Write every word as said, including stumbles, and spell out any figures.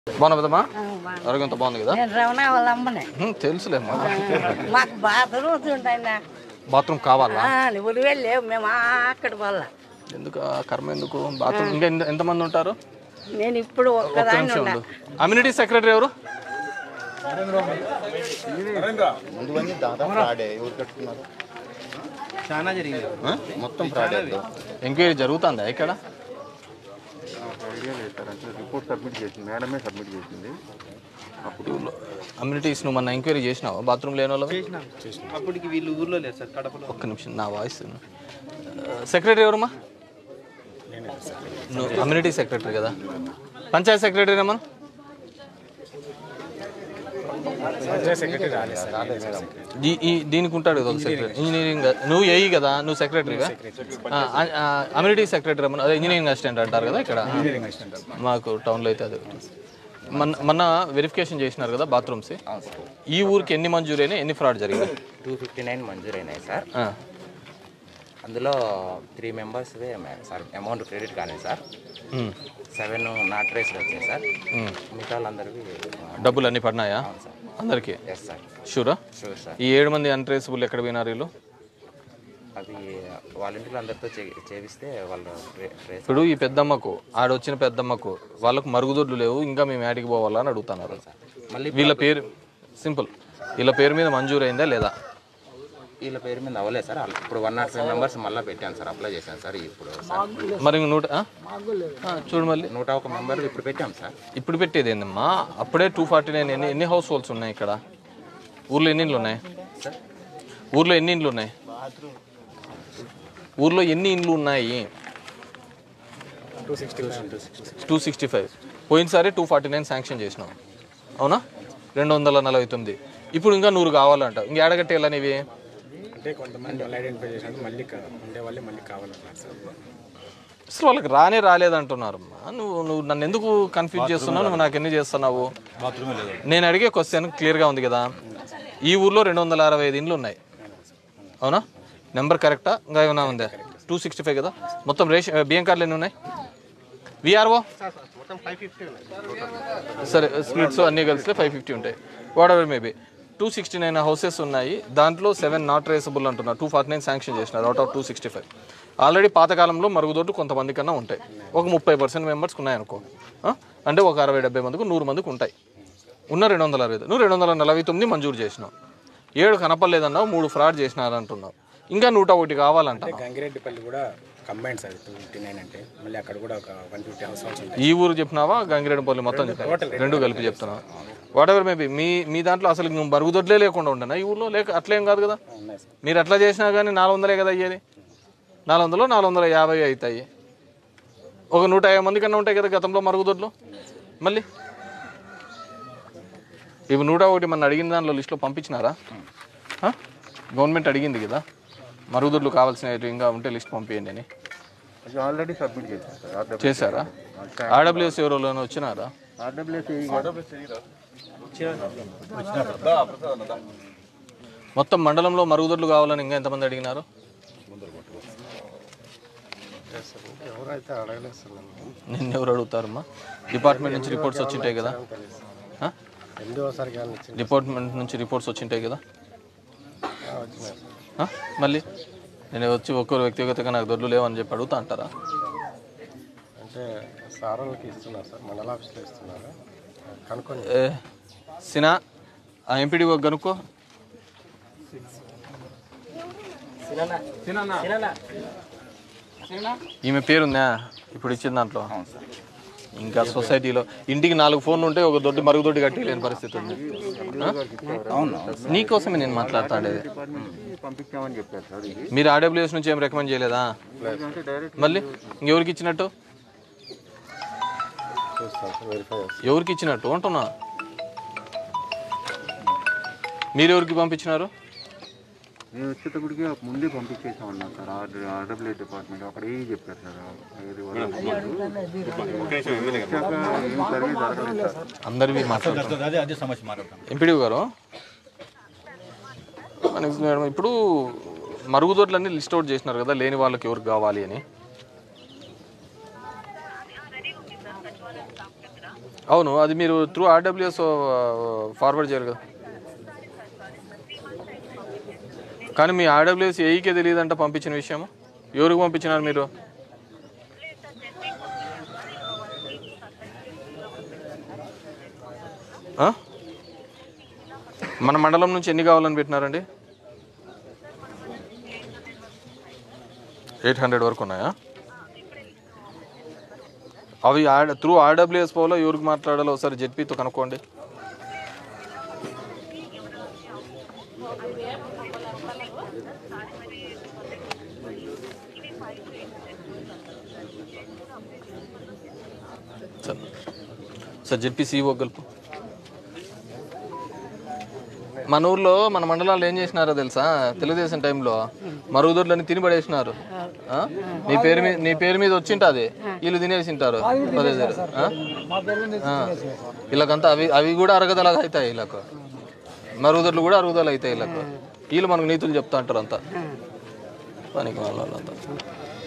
బాగున్నావమ్మా? ఆరోగ్యంతో బాగుంది కదా? తెలుసులేమ్మా. బాత్రూమ్ కావాలా? ఎందుకు కర్మ ఎందుకు? బాత్రూమ్ ఇంకా ఎంతమంది ఉంటారు? నేను ఇప్పుడు కమ్యూనిటీ సెక్రటరీ ఎవరు? ఎంక్వైరీ జరుగుతుందా ఇక్కడ? రిపోర్ట్ సబ్మిట్ చేసింది, మేడమే సబ్మిట్ చేసింది. అప్పుడు కమ్యూనిటీస్ నువ్వు మన ఎంక్వైరీ చేసినావా? బాత్రూమ్ లేని వాళ్ళు అప్పటికి వీళ్ళు ఊర్లో లేరు సార్, కడపలో. ఒక్క నిమిషం, నా వాయిస్ సెక్రటరీ ఎవరమ్మా? నువ్వు కమ్యూనిటీ సెక్రటరీ కదా? పంచాయత్ సెక్రటరీ ఏమన్నా? దీనికి ఉంటాడు కదా ఒక సెక్రటరీ, ఇంజనీరింగ్. నువ్వు ఏఈ కదా, నువ్వు సెక్రటరీగా? కమ్యూనిటీ సెక్రటరీ ఏమన్నా? అదే ఇంజనీరింగ్ అసిస్టెంట్ అంటారు కదా ఇక్కడ మాకు టౌన్లో అయితే. అది మన మొన్న వెరిఫికేషన్ చేసినారు కదా బాత్రూమ్స్, ఈ ఊరికి ఎన్ని మంజూరు అయినాయి, ఎన్ని ఫ్రాడ్ జరిగాయి? టూ ఫిఫ్టీ నైన్ మంజూరు అయినాయి సార్. అందులో three members sir amount credit కానీ సార్, సెవెన్ నాట్ రేస్లు వచ్చాయి సార్. మిగతా వాళ్ళందరికీ డబ్బులు అన్నీ పడినాయా అందరికీ? Yes sir. షూరా? Sure sir. ఈ ఏడు మంది అన్ట్రేసబుల్ ఎక్కడ పోయినారు వీళ్ళు? అది వాళ్ళ ఇంటిలో అందరితో చేపిస్తే వాళ్ళు. ఇప్పుడు ఈ పెద్దమ్మకు ఆడొచ్చిన పెద్దమ్మకు వాళ్ళకు మరుగుదొడ్లు లేవు, ఇంకా మేము యాడికి పోవాలని అడుగుతున్నారు. మళ్ళీ వీళ్ళ పేరు సింపుల్, వీళ్ళ పేరు మీద మంజూరు అయిందా లేదా? వీళ్ళ పేరు మీద అవ్వలేదు సార్. ఇప్పుడు వన్ నాట్ ఫైవ్ మెంబర్స్ మళ్ళీ పెట్టాను సార్, అప్లై చేశాను సార్. ఇప్పుడు మరి నూట చూడు మళ్ళీ నూట ఒక మెంబర్ ఇప్పుడు పెట్టాం సార్. ఇప్పుడు పెట్టేది ఏందమ్మా? అప్పుడే టూ ఫార్టీ నైన్ ఎన్ని ఎన్ని హౌస్ హోల్డ్స్ ఉన్నాయి ఇక్కడ? ఊర్లో ఎన్ని ఇండ్లు ఉన్నాయి? ఊర్లో ఎన్ని ఇండ్లు ఉన్నాయి? ఊర్లో ఎన్ని ఇండ్లు ఉన్నాయి? టూ సిక్స్టీ ఫైవ్ పోయినసారి టూ ఫార్టీ నైన్ శాంక్షన్ చేసినాం, అవునా? రెండు వందల నలభై తొమ్మిది ఇప్పుడు ఇంకా నూరు కావాలంట. ఇంక ఏడగట్టేయాలని ఇవి అసలు వాళ్ళకి రానే రాలేదంటున్నారు. నువ్వు నువ్వు నన్ను ఎందుకు కన్ఫ్యూజ్ చేస్తున్నావు? నువ్వు నాకు ఎన్ని చేస్తున్నావు? నేను అడిగే క్వశ్చన్ క్లియర్గా ఉంది కదా. ఈ ఊర్లో రెండు వందల అరవై ఐదు ఇండ్లు ఉన్నాయి, అవునా? నెంబర్ కరెక్టా? ఇంకా ఏమైనా ఉందా? టూ సిక్స్టీ ఫైవ్ కదా మొత్తం. రేషన్ బియ్యం కార్డులు ఎన్ని ఉన్నాయి? విఆర్ఓ సరే, స్ప్లిట్స్ అన్నీ కలిస్తే ఫైవ్ ఫిఫ్టీ ఉంటాయి. Whatever maybe. Two sixty nine houses ఉన్నాయి, దాంట్లో సెవెన్ నాట్ ట్రేసబుల్ అంటున్నారు. టూ ఫార్టీ నైన్ శాంక్షన్ చేసినారు out of two sixty five. Already పాతకాలంలో మరుగుదొడ్లు కొంతమంది కన్నా ఉంటాయి. ఒక ముప్పై పర్సెంట్ మెంబర్స్కి ఉన్నాయనుకో, అంటే ఒక అరవై డెబ్బై మందికి నూరు మందికి ఉంటాయి. ఉన్న రెండు వందల అరవై నువ్వు రెండు వందల నలభై తొమ్మిది మంజూరు చేసినావు. ఏడు కనపడలేదన్నావు, మూడు ఫ్రాడ్ చేసినారు అంటున్నావు. ఇంకా నూట ఒకటి కావాలంట. ఈ ఊరు చెప్పినావా గంగిరెడ్డిపల్లి మొత్తం చెప్పినావా? రెండు కలిపి చెప్తున్నావా? Whatever maybe. మీ మీ దాంట్లో అసలు మరుగుదొడ్లే లేకుండా ఉండనా ఈ ఊర్లో? లేక అట్లేం కాదు కదా. మీరు అట్లా చేసినా కానీ నాలుగు వందలే కదా అయ్యేది. నాలుగు వందలు నాలుగు వందల యాభై అవుతాయి. ఒక నూట యాభై మంది కన్నా ఉంటాయి కదా గతంలో మరుగుదొడ్లు. మళ్ళీ ఇవి నూట ఒకటి మన అడిగిన దానిలో లిస్టులో పంపించినారా? గవర్నమెంట్ అడిగింది కదా మరుగుదొడ్లు కావాల్సిన ఇంకా ఉంటే లిస్ట్ పంపించండి అని. ఆల్రెడీ సబ్మిట్ చేశారు. చేశారా? ఆర్డబ్ల్యూఎస్ ఎవరోలోనే వచ్చినారా? మొత్తం మండలంలో మరుగుదొడ్లు కావాలని ఇంకా ఎంతమంది అడిగినారు? నిన్నెవరు అడుగుతారమ్మా? డిపార్ట్మెంట్ నుంచి రిపోర్ట్స్ వచ్చింటాయి కదా, డిపార్ట్మెంట్ నుంచి రిపోర్ట్స్ వచ్చింటాయి కదా. మళ్ళీ నేను వచ్చి ఒక్కరు వ్యక్తిగతంగా నాకు దొడ్లు లేవని చెప్పి అడుగుతా అంటారా? అంటే సార్ వాళ్ళకి ఇస్తున్నారు సార్, మండల ఆఫీస్లో ఇస్తున్నారు. కనుక్కొని సినా ఆ ఎంపీడీ కనుక్కో. ఈమె పేరుందా ఇప్పుడు ఇచ్చిన దాంట్లో? ఇంకా సొసైటీలో ఇంటికి నాలుగు ఫోన్లు ఉంటే ఒక దొడ్డి మరుగుదొడ్డి కట్టి లేని పరిస్థితి ఉంది. నీకోసమే నేను మాట్లాడుతాండేది. మీరు ఆర్డబ్ల్యూఎస్ నుంచి ఏం రికమెండ్ చేయలేదా? మళ్ళీ ఇంకెవరికి ఇచ్చినట్టు? ఎవరికి ఇచ్చినట్టు అంటున్నా? మీరు ఎవరికి పంపించినారు? నేను వచ్చేటప్పటికి ముందే పంపించేసాం అన్నా సార్. ఆర్డర్ ఆర్డబ్ల్యూ డిపార్ట్మెంట్ అక్కడ ఏం చెప్పారు సార్. అందరివి మాట్లాడుతున్నారు ఎంపీడీ గారు. మేడం ఇప్పుడు మరుగుదొడ్లన్నీ లిస్ట్ అవుట్ చేసినారు కదా లేని వాళ్ళకి ఎవరికి కావాలి అని. అవును, అది మీరు త్రూ ఆర్డబ్ల్యూఎస్ ఫార్వర్డ్ చేయాలి కదా. కానీ మీ ఆర్డబ్ల్యూఎస్ ఏఈకే తెలియదంట పంపించిన విషయం. ఎవరికి పంపించినారు మీరు? మన మండలం నుంచి ఎన్ని కావాలని పెట్టినారండి? ఎయిట్ హండ్రెడ్ వరకు ఉన్నాయా? అవి త్రూ ఆర్డబ్ల్యూఎస్ పోలో ఎవరికి మాట్లాడాలో ఒకసారి జెడ్పీతో కనుక్కోండి. సార్ జెడ్పీ సీఓ గల్పు. మన ఊర్లో మన మండలాల్లో ఏం చేసినారో తెలుసా? తెలుగుదేశం టైంలో మరుగుదొడ్లని తిని పడేసినారు. నీ పేరు మీద నీ పేరు మీద వచ్చింటుంది, వీళ్ళు తినేసింటారు. వీళ్ళకంతా అవి అవి కూడా అరగదలాగా అవుతాయి. వీళ్ళకు మరుగుదొడ్లు కూడా అరుగుదల అవుతాయి. వీళ్ళకు వీళ్ళు మనకు నీతులు చెప్తా అంటారు అంతా పనికి వాళ్ళంతా.